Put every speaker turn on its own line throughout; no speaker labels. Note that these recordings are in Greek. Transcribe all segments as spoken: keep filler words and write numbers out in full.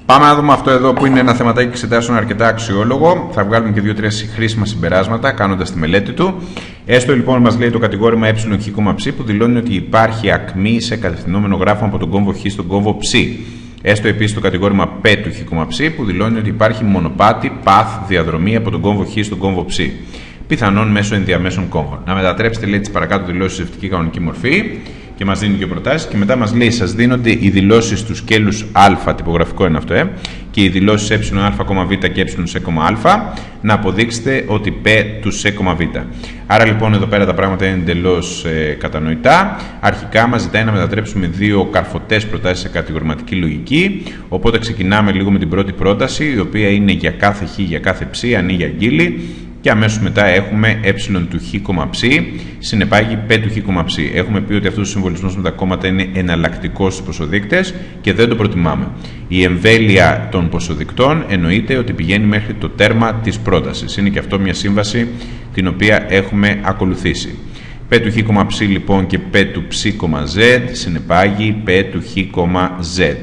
Πάμε να δούμε αυτό εδώ που είναι ένα θεματάκι εξετάσεων αρκετά αξιόλογο. Θα βγάλουμε και δύο-τρία χρήσιμα συμπεράσματα κάνοντας τη μελέτη του. Έστω λοιπόν μας λέει το κατηγόρημα εχ, που δηλώνει ότι υπάρχει ακμή σε κατευθυνόμενο γράφημα από τον κόμβο χ στον κόμβο ψ. Έστω επίσης το κατηγόρημα π του χ, που δηλώνει ότι υπάρχει μονοπάτι, path, διαδρομή από τον κόμβο χ στον κόμβο ψ. Πιθανόν μέσω ενδιαμέσων κόμβων. Να μετατρέψετε λέει τις παρακάτω δηλώσεις σε ζευτική κανονική μορφή και μας δίνει και προτάσεις. Και μετά μας λέει: σας δίνονται οι δηλώσεις του σκέλους α, τυπογραφικό είναι αυτό, ε, και οι δηλώσεις εα, β και ε, σε, α, να αποδείξετε ότι π του σε, β. Άρα λοιπόν εδώ πέρα τα πράγματα είναι εντελώς ε, κατανοητά. Αρχικά μας ζητάει να μετατρέψουμε δύο καρφωτές προτάσεις σε κατηγορηματική λογική. Οπότε ξεκινάμε λίγο με την πρώτη πρόταση, η οποία είναι για κάθε χ, για κάθε ψ, ανοίγει αγγείλη. Και αμέσως μετά έχουμε ε του χ, ψ, συνεπάγει π του χ, ψ. Έχουμε πει ότι αυτός ο συμβολισμός με τα κόμματα είναι εναλλακτικός στους ποσοδείκτες και δεν το προτιμάμε. Η εμβέλεια των ποσοδικτών εννοείται ότι πηγαίνει μέχρι το τέρμα της πρότασης. Είναι και αυτό μια σύμβαση την οποία έχουμε ακολουθήσει. Π του χ, ψ λοιπόν και π του ψ, z συνεπάγει π του χ, z.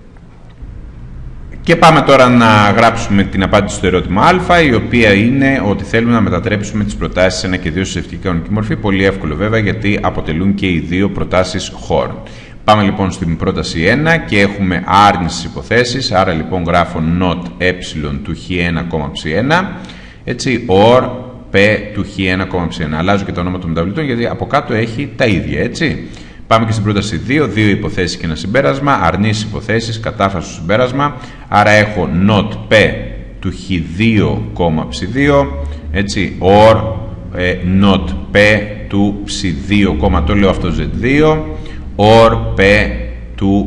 Και πάμε τώρα να γράψουμε την απάντηση στο ερώτημα α, η οποία είναι ότι θέλουμε να μετατρέψουμε τις προτάσεις ένα και δύο σε ζευτική κανονική μορφή. Πολύ εύκολο βέβαια, γιατί αποτελούν και οι δύο προτάσεις Horn. Πάμε λοιπόν στην πρόταση ένα και έχουμε άρνησης υποθέσεις. Άρα λοιπόν γράφω not ε του χ1, ψ1, έτσι, or p του χ1, ψ1. Αλλάζω και το όνομα των μεταβλητών γιατί από κάτω έχει τα ίδια, έτσι. Πάμε και στην πρόταση δύο, δύο υποθέσεις και ένα συμπέρασμα, αρνήσεις υποθέσεις, κατάφαση στο συμπέρασμα, άρα έχω not p του χ2, ψ2, έτσι, or ε, not p του ψ2, το λέω αυτό ζ2, or p του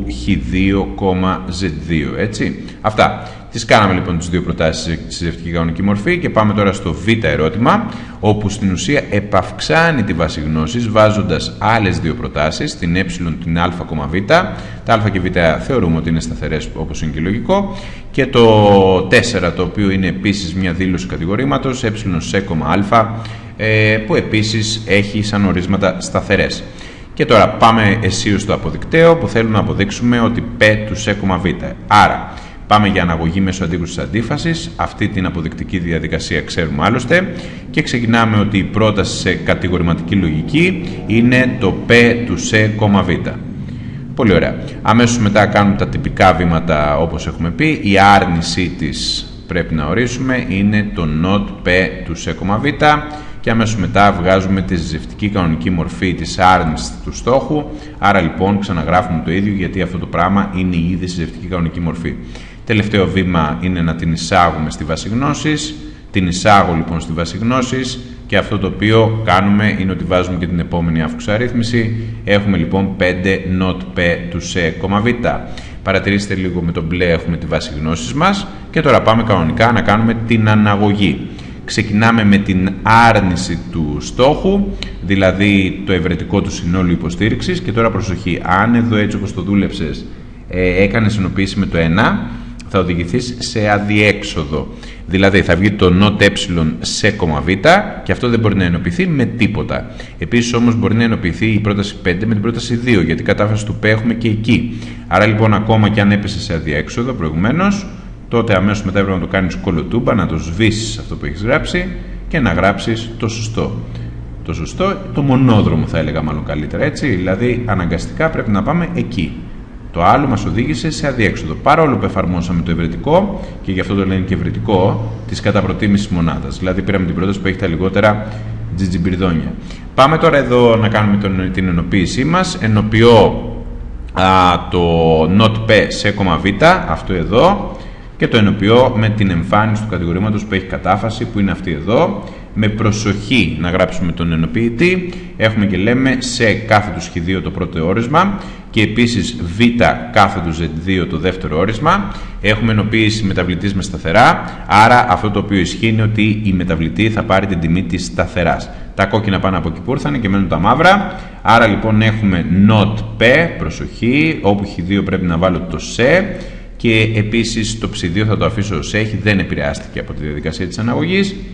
χ2, ζ2, έτσι. Αυτά. Τις κάναμε λοιπόν τις δύο προτάσεις στη ζευτική κανονική μορφή και πάμε τώρα στο β ερώτημα, όπου στην ουσία επαυξάνει τη βάση γνώσης βάζοντας άλλες δύο προτάσεις, την ε, την α, β. Τα α και β θεωρούμε ότι είναι σταθερές όπως είναι και λογικό, και το τέσσερα, το οποίο είναι επίσης μια δήλωση κατηγορήματος, ε, σε, α, που επίσης έχει σαν ορίσματα σταθερές. Και τώρα πάμε αισίως στο αποδεικτέο που θέλουμε να αποδείξουμε ότι π του σε, β. Άρα πάμε για αναγωγή μέσω αντίκρουσης αντίφασης. Αυτή την αποδεικτική διαδικασία ξέρουμε άλλωστε. Και ξεκινάμε ότι η πρόταση σε κατηγορηματική λογική είναι το π του σε, β. Πολύ ωραία. Αμέσως μετά κάνουμε τα τυπικά βήματα όπως έχουμε πει. Η άρνησή της πρέπει να ορίσουμε είναι το not p του σε, β. Και αμέσως μετά βγάζουμε τη ζευτική κανονική μορφή της άρνησης του στόχου. Άρα λοιπόν ξαναγράφουμε το ίδιο, γιατί αυτό το πράγμα είναι ήδη στη ζευτική κανονική μορφή. Τελευταίο βήμα είναι να την εισάγουμε στη βάση γνώσης. Την εισάγω λοιπόν στη βάση γνώσης και αυτό το οποίο κάνουμε είναι ότι βάζουμε και την επόμενη αύξουσα αρρύθμιση. Έχουμε λοιπόν πέντε not p του σε, β. Παρατηρήστε λίγο με το μπλε έχουμε τη βάση γνώσης μας και τώρα πάμε κανονικά να κάνουμε την αναγωγή. Ξεκινάμε με την άρνηση του στόχου, δηλαδή το ευρετικό του συνόλου υποστήριξης, και τώρα προσοχή, αν εδώ έτσι όπως το δούλεψες ε, έκανες ενοποίηση με το ένα, θα οδηγηθείς σε αδιέξοδο. Δηλαδή θα βγει το not ε σε, β και αυτό δεν μπορεί να ενοποιηθεί με τίποτα. Επίσης όμως μπορεί να ενοποιηθεί η πρόταση πέντε με την πρόταση δύο, γιατί κατάφαση του π έχουμε και εκεί. Άρα λοιπόν ακόμα και αν έπεσε σε αδιέξοδο προηγουμένως, τότε αμέσως μετά πρέπει να το κάνεις κολοτούμπα, να το σβήσεις αυτό που έχεις γράψει και να γράψεις το σωστό. Το σωστό, το μονόδρομο θα έλεγα μάλλον καλύτερα, έτσι, δηλαδή αναγκαστικά πρέπει να πάμε εκεί. Το άλλο μας οδήγησε σε αδιέξοδο. Παρόλο που εφαρμόσαμε το ευρετικό, και γι' αυτό το λένε και ευρετικό, της κατά προτίμησης μονάδας. Δηλαδή πήραμε την πρόταση που έχει τα λιγότερα τζιτζιμπιρδόνια. Πάμε τώρα εδώ να κάνουμε τον, την ενοποίησή μας. Ενοποιώ α, το not p σε, β, αυτό εδώ, και το ενοποιώ με την εμφάνιση του κατηγορήματος που έχει κατάφαση, που είναι αυτή εδώ. Με προσοχή να γράψουμε τον ενοποιητή. Έχουμε και λέμε σε κάθετος χ δύο το πρώτο όρισμα και επίσης β κάθετος ζ δύο το δεύτερο όρισμα. Έχουμε ενοποίηση μεταβλητής με σταθερά, άρα αυτό το οποίο ισχύει είναι ότι η μεταβλητή θα πάρει την τιμή της σταθεράς. Τα κόκκινα πάνω από εκεί που ήρθαν και μένουν τα μαύρα. Άρα λοιπόν έχουμε not p, προσοχή, όπου χ δύο πρέπει να βάλω το σε. Και επίσης το ψ δύο θα το αφήσω ως έχει, δεν επηρεάστηκε από τη διαδικασία της αναγωγής.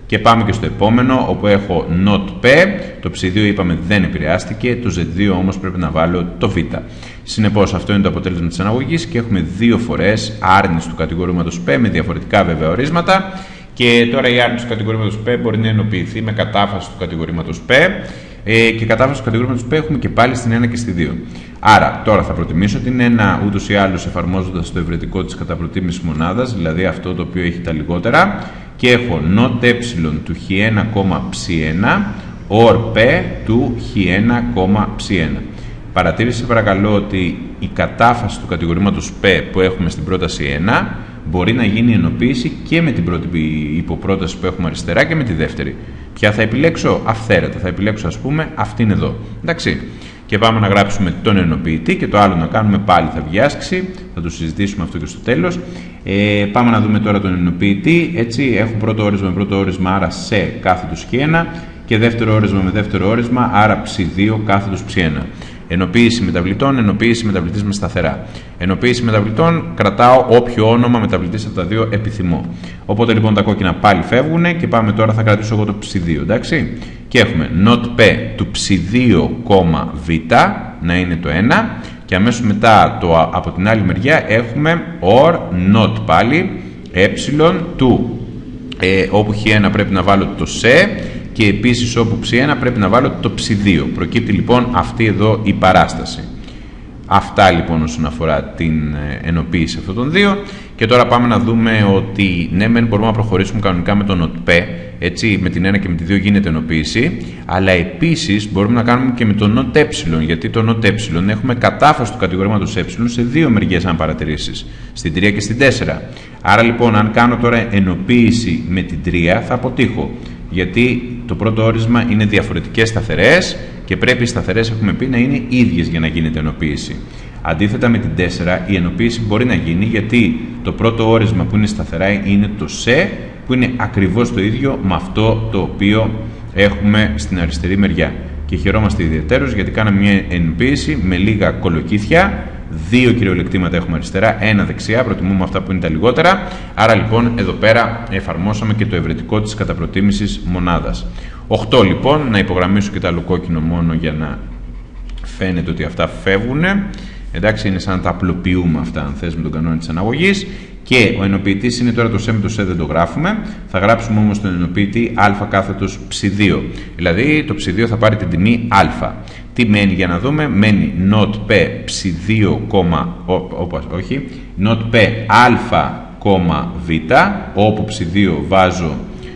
Και πάμε και στο επόμενο, όπου έχω not p, το ψ δύο είπαμε δεν επηρεάστηκε, το ζετ δύο όμως πρέπει να βάλω το β. Συνεπώς αυτό είναι το αποτέλεσμα της αναγωγής και έχουμε δύο φορές άρνηση του κατηγορήματος p με διαφορετικά βέβαια ορίσματα. Και τώρα η άρνηση του κατηγορήματος p μπορεί να ενοποιηθεί με κατάφαση του κατηγορήματος p ε, και κατάφαση του κατηγορήματος p έχουμε και πάλι στην ένα και στη δύο. Άρα τώρα θα προτιμήσω την ένα ούτως ή άλλως εφαρμόζοντας το ευρετικό της κατά προτίμηση μονάδας, δηλαδή αυτό το οποίο έχει τα λιγότερα, και έχω not ε του χ ένα, ψ ένα or p του χ ένα, ψ ένα. Παρατήρησε παρακαλώ ότι η κατάφαση του κατηγορήματος p που έχουμε στην πρόταση ένα μπορεί να γίνει ενοποίηση και με την πρώτη υποπρόταση που έχουμε αριστερά και με τη δεύτερη. Ποια θα επιλέξω? Αυθαίρετα. Θα επιλέξω ας πούμε αυτήν εδώ. Εντάξει. Και πάμε να γράψουμε τον ενοποιητή και το άλλο να κάνουμε πάλι θα βγει άσκηση. Θα το συζητήσουμε αυτό και στο τέλος. Ε, πάμε να δούμε τώρα τον ενοποιητή. Έτσι, έχω πρώτο όρισμα με πρώτο όρισμα, άρα σε κάθετος χ ένα και δεύτερο όρισμα με δεύτερο όρισμα, άρα ψ δύο κάθετος ψ ένα. Ενοποίηση μεταβλητών, ενοποίηση μεταβλητής με σταθερά. Ενοποίηση μεταβλητών, κρατάω όποιο όνομα μεταβλητής από τα δύο επιθυμώ. Οπότε λοιπόν τα κόκκινα πάλι φεύγουν και πάμε τώρα, θα κρατήσω εγώ το ψ δύο, εντάξει. Και έχουμε not p του ψ δύο, β να είναι το ένα και αμέσως μετά το, από την άλλη μεριά έχουμε or not πάλι ε του ε, όπου χ ένα πρέπει να βάλω το σε και επίσης όπου ψ ένα πρέπει να βάλω το ψ δύο. Προκύπτει λοιπόν αυτή εδώ η παράσταση. Αυτά λοιπόν όσον αφορά την ενοποίηση αυτών των δύο. Και τώρα πάμε να δούμε ότι ναι μεν μπορούμε να προχωρήσουμε κανονικά με το not p, έτσι με την ένα και με τη δύο γίνεται ενοποίηση, αλλά επίσης μπορούμε να κάνουμε και με το not ε, γιατί το not ε έχουμε κατάφαση του κατηγορήματος ε σε δύο μεριές αν παρατηρήσεις, στην τρία και στην τέσσερα. Άρα λοιπόν αν κάνω τώρα ενοποίηση με την τρία θα αποτύχω, γιατί το πρώτο όρισμα είναι διαφορετικές σταθερές και πρέπει οι σταθερές έχουμε πει να είναι ίδιες για να γίνεται ενοποίηση. Αντίθετα με την τέσσερα η ενοποίηση μπορεί να γίνει γιατί το πρώτο όρισμα που είναι σταθερά είναι το σε, που είναι ακριβώς το ίδιο με αυτό το οποίο έχουμε στην αριστερή μεριά. Και χαιρόμαστε ιδιαιτέρως γιατί κάναμε μια ενοποίηση με λίγα κολοκύθια. Δύο κυριολεκτήματα έχουμε αριστερά, ένα δεξιά, προτιμούμε αυτά που είναι τα λιγότερα. Άρα λοιπόν εδώ πέρα εφαρμόσαμε και το ευρετικό της κατά προτίμησης μονάδας. οκτώ λοιπόν, να υπογραμμίσω και τα άλλο κόκκινο μόνο για να φαίνεται ότι αυτά φεύγουν. Εντάξει, είναι σαν να τα απλοποιούμε αυτά αν θες με τον κανόνα της αναγωγής. Και ο ενοποιητής είναι τώρα το σε με το σε δεν το γράφουμε. Θα γράψουμε όμως τον ενοποιητή α κάθετος ψ δύο. Δηλαδή το ψ δύο θα πάρει την τιμή α. Τι μένει για να δούμε? Μένει not p ψ δύο, όπως όχι, not p α, β, όπου ψ δύο βάζω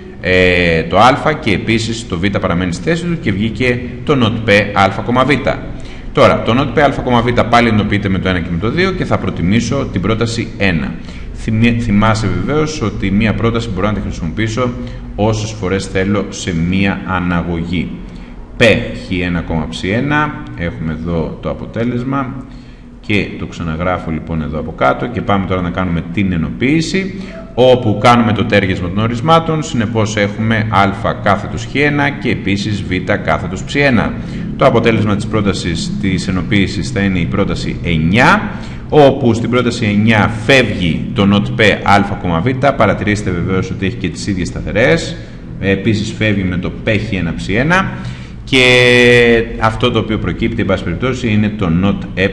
ε, το α και επίσης το β παραμένει στη θέση του και βγήκε το not p α, β. Τώρα, το not p α, β πάλι ενοποιείται με το ένα και με το δύο και θα προτιμήσω την πρόταση ένα. Θυμάσαι βεβαίως ότι μία πρόταση μπορώ να τη χρησιμοποιήσω όσες φορές θέλω σε μία αναγωγή. P χ ένα, ψ ένα, έχουμε εδώ το αποτέλεσμα και το ξαναγράφω λοιπόν εδώ από κάτω και πάμε τώρα να κάνουμε την ενοποίηση όπου κάνουμε το τέργεσμα των ορισμάτων, συνεπώς έχουμε α κάθετος χ ένα και επίσης β κάθετος ψ ένα. Το αποτέλεσμα της πρότασης της ενοποίησης θα είναι η πρόταση εννιά, όπου στην πρόταση εννιά φεύγει το not p α, β, παρατηρήστε βεβαίως ότι έχει και τις ίδιες σταθερές, επίσης φεύγει με το p χ ένα, ψ ένα και αυτό το οποίο προκύπτει εν πάση περιπτώσει είναι το not ε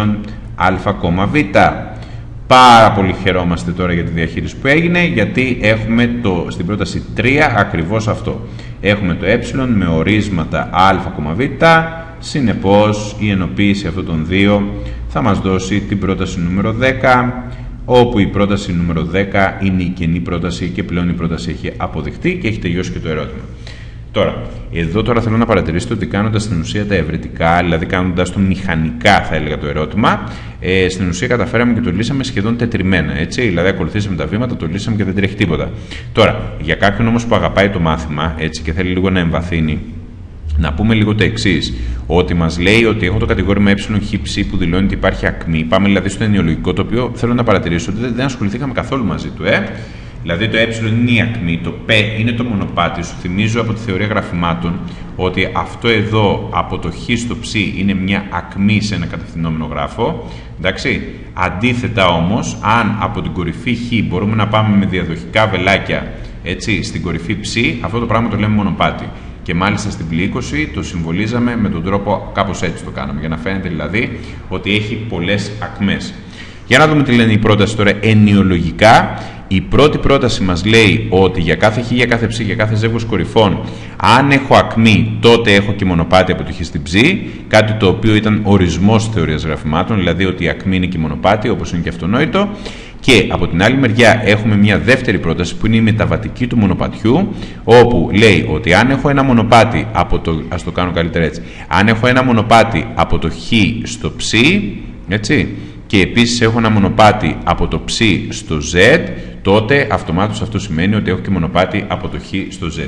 α, β. Πάρα πολύ χαιρόμαστε τώρα για τη διαχείριση που έγινε, γιατί έχουμε το, στην πρόταση τρία ακριβώς αυτό. Έχουμε το ε με ορίσματα α, β, συνεπώς η ενοποίηση αυτών των δύο θα μας δώσει την πρόταση νούμερο δέκα, όπου η πρόταση νούμερο δέκα είναι η κενή πρόταση και πλέον η πρόταση έχει αποδειχτεί και έχει τελειώσει και το ερώτημα. Τώρα, εδώ τώρα θέλω να παρατηρήσετε ότι κάνοντας στην ουσία τα ευρετικά, δηλαδή κάνοντας το μηχανικά θα έλεγα το ερώτημα, ε, στην ουσία καταφέραμε και το λύσαμε σχεδόν τετριμμένα, έτσι, δηλαδή ακολουθήσαμε τα βήματα, το λύσαμε και δεν τρέχει τίποτα. Τώρα, για κάποιον όμως που αγαπάει το μάθημα, έτσι, και θέλει λίγο να εμβαθύνει, να πούμε λίγο το εξής, ότι μας λέει ότι έχω το κατηγόρημα ε χ που δηλώνει ότι υπάρχει ακμή, πάμε δηλαδή στο ενοιολογικό, το οποίο θέλω να παρατηρήσω ότι δεν ασχοληθήκαμε καθόλου μαζί του, ε. Δηλαδή το ε είναι η ακμή, το π είναι το μονοπάτι. Σου θυμίζω από τη θεωρία γραφημάτων ότι αυτό εδώ από το χ στο ψ είναι μια ακμή σε ένα κατευθυνόμενο γράφο. Εντάξει. Αντίθετα όμως, αν από την κορυφή χ μπορούμε να πάμε με διαδοχικά βελάκια Έτσι, στην κορυφή ψ, αυτό το πράγμα το λέμε μονοπάτι. Και μάλιστα στην πλή είκοσι το συμβολίζαμε με τον τρόπο κάπως έτσι το κάναμε, για να φαίνεται δηλαδή ότι έχει πολλές ακμές. Για να δούμε τι λένε οι πρόταση τώρα ενιολογικά. Η πρώτη πρόταση μας λέει ότι για κάθε χ, για κάθε ψ, για κάθε ζεύγος κορυφών, αν έχω ακμή, τότε έχω και μονοπάτι από το χ στην ψ, κάτι το οποίο ήταν ορισμός θεωρίας γραφημάτων, δηλαδή ότι η ακμή είναι και μονοπάτι, όπως είναι και αυτονόητο. Και από την άλλη μεριά έχουμε μια δεύτερη πρόταση που είναι η μεταβατική του μονοπατιού, όπου λέει ότι αν έχω ένα μονοπάτι από το, ας το κάνω καλύτερα έτσι, αν έχω ένα μονοπάτι από το χ στο ψ, έτσι, και επίσης έχω ένα μονοπάτι από το ψ στο z, τότε αυτομάτως αυτό σημαίνει ότι έχω και μονοπάτι από το χ στο z.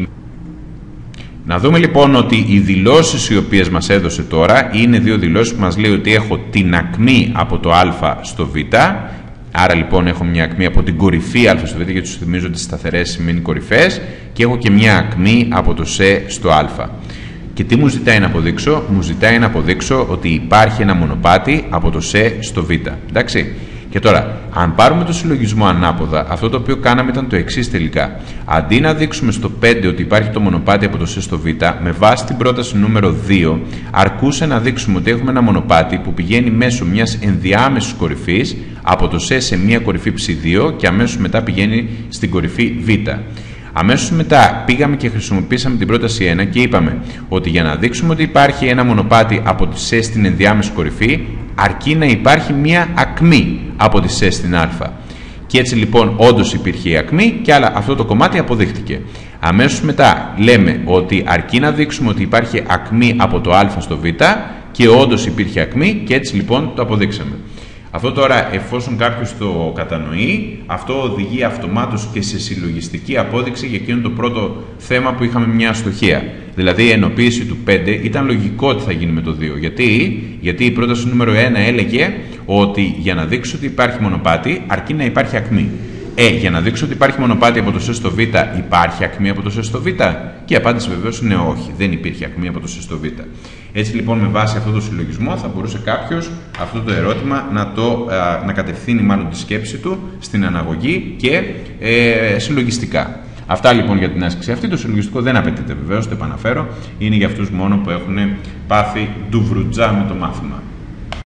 Να δούμε λοιπόν ότι οι δηλώσεις οι οποίες μας έδωσε τώρα είναι δύο δηλώσεις που μας λέει ότι έχω την ακμή από το α στο β. Άρα λοιπόν έχω μια ακμή από την κορυφή α στο β, γιατί σου θυμίζω ότι σταθερές σημαίνει κορυφές, και έχω και μια ακμή από το σ στο α. Και τι μου ζητάει να αποδείξω? Μου ζητάει να αποδείξω ότι υπάρχει ένα μονοπάτι από το σ στο β. Εντάξει. Και τώρα, αν πάρουμε το συλλογισμό ανάποδα, αυτό το οποίο κάναμε ήταν το εξής τελικά. Αντί να δείξουμε στο πέντε ότι υπάρχει το μονοπάτι από το σ στο β, με βάση την πρόταση νούμερο δύο, αρκούσε να δείξουμε ότι έχουμε ένα μονοπάτι που πηγαίνει μέσω μιας ενδιάμεσης κορυφής από το σ σε μια κορυφή ψ δύο και αμέσως μετά πηγαίνει στην κορυφή β. Αμέσως μετά πήγαμε και χρησιμοποίησαμε την πρόταση ένα και είπαμε ότι για να δείξουμε ότι υπάρχει ένα μονοπάτι από τη σ στην ενδιάμεση κορυφή, αρκεί να υπάρχει μία ακμή από τη σ στην α. Και έτσι λοιπόν όντως υπήρχε η ακμή και άλλα αυτό το κομμάτι αποδείχτηκε. Αμέσως μετά λέμε ότι αρκεί να δείξουμε ότι υπάρχει ακμή από το α στο β και όντως υπήρχε ακμή και έτσι λοιπόν το αποδείξαμε. Αυτό τώρα, εφόσον κάποιος το κατανοεί, αυτό οδηγεί αυτομάτως και σε συλλογιστική απόδειξη για εκείνο το πρώτο θέμα που είχαμε μια αστοχία. Δηλαδή η ενοποίηση του πέντε ήταν λογικό ότι θα γίνει με το δύο. Γιατί, Γιατί η πρόταση νούμερο ένα έλεγε ότι για να δείξω ότι υπάρχει μονοπάτι αρκεί να υπάρχει ακμή. Ε, για να δείξω ότι υπάρχει μονοπάτι από το σ στο β, υπάρχει ακμή από το σ στο β? Και η απάντηση βεβαίως είναι όχι, δεν υπήρχε ακμή από το σ στο β. Έτσι λοιπόν, με βάση αυτό το συλλογισμό, θα μπορούσε κάποιος αυτό το ερώτημα να, το, α, να κατευθύνει μάλλον τη σκέψη του στην αναγωγή και ε, συλλογιστικά. Αυτά λοιπόν για την άσκηση αυτή. Το συλλογιστικό δεν απαιτείται βεβαίως, το επαναφέρω. Είναι για αυτούς μόνο που έχουν πάθει ντουβρουτζά με το μάθημα.